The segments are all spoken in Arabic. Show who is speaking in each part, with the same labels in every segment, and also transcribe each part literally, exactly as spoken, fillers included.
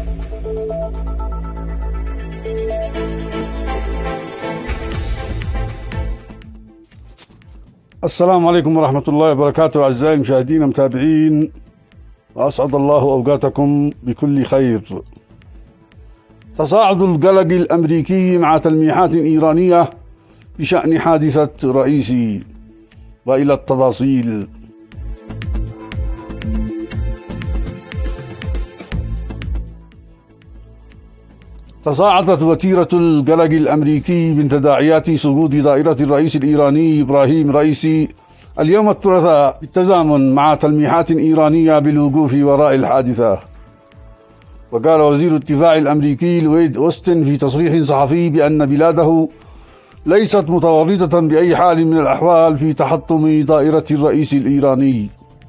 Speaker 1: السلام عليكم ورحمة الله وبركاته أعزائي المشاهدين ومتابعين، وأسعد الله أوقاتكم بكل خير. تصاعد القلق الأمريكي مع تلميحات إيرانية بشأن حادثة رئيسي، وإلى التفاصيل. تصاعدت وتيرة القلق الأمريكي من تداعيات سقوط دائرة الرئيس الإيراني إبراهيم رئيسي اليوم الثلاثاء بالتزامن مع تلميحات إيرانية بالوقوف وراء الحادثة. وقال وزير الدفاع الأمريكي لويد أوستن في تصريح صحفي بأن بلاده ليست متورطة بأي حال من الأحوال في تحطم دائرة الرئيس الإيراني.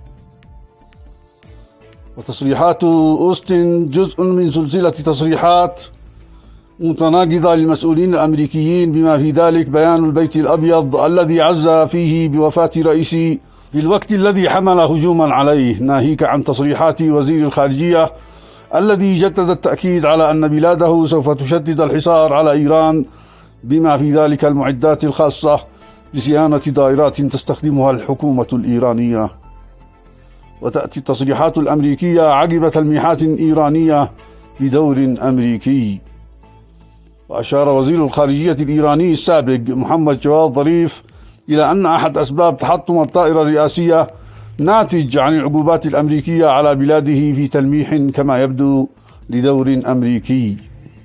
Speaker 1: وتصريحات أوستن جزء من سلسلة تصريحات متناقضة للمسؤولين الأمريكيين، بما في ذلك بيان البيت الأبيض الذي عز فيه بوفاة رئيسه في الوقت الذي حمل هجوما عليه، ناهيك عن تصريحات وزير الخارجية الذي جدد التأكيد على أن بلاده سوف تشدد الحصار على إيران، بما في ذلك المعدات الخاصة لصيانة دائرات تستخدمها الحكومة الإيرانية. وتأتي التصريحات الأمريكية عقب تلميحات إيرانية بدور أمريكي. وأشار وزير الخارجية الإيراني السابق محمد جواد ظريف إلى أن أحد أسباب تحطم الطائرة الرئاسية ناتج عن العقوبات الأمريكية على بلاده في تلميح كما يبدو لدور أمريكي.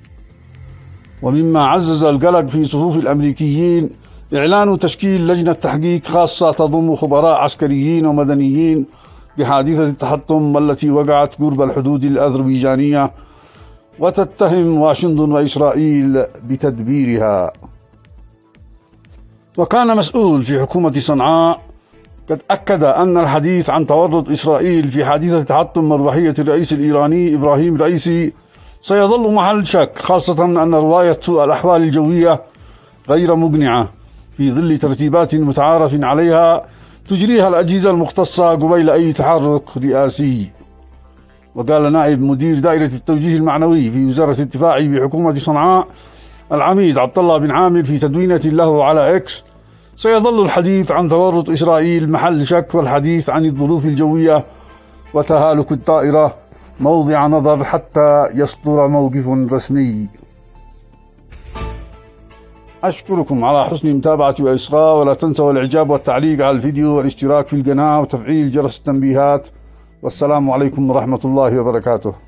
Speaker 1: ومما عزز القلق في صفوف الأمريكيين إعلان تشكيل لجنة تحقيق خاصة تضم خبراء عسكريين ومدنيين بحادثة التحطم التي وقعت قرب الحدود الأذربيجانية، وتتهم واشنطن وإسرائيل بتدبيرها. وكان مسؤول في حكومة صنعاء قد أكد أن الحديث عن تورط إسرائيل في حادثة تحطم مروحية الرئيس الإيراني إبراهيم رئيسي سيظل محل شك، خاصة أن رواية سوء الأحوال الجوية غير مقنعة في ظل ترتيبات متعارف عليها تجريها الأجهزة المختصة قبيل أي تحرك رئاسي. وقال نائب مدير دائرة التوجيه المعنوي في وزارة الدفاع بحكومة صنعاء العميد عبد الله بن عامر في تدوينة له على إكس: سيظل الحديث عن تورط إسرائيل محل شك، والحديث عن الظروف الجوية وتهالك الطائرة موضع نظر حتى يصدر موقف رسمي. أشكركم على حسن المتابعة والإصغاء، ولا تنسوا الإعجاب والتعليق على الفيديو والاشتراك في القناة وتفعيل جرس التنبيهات. والسلام عليكم ورحمة الله وبركاته.